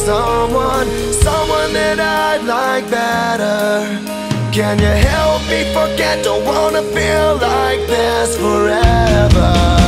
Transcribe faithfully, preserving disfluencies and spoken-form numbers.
someone, someone that I'd like better. Can you help me forget? Don't wanna feel like this forever.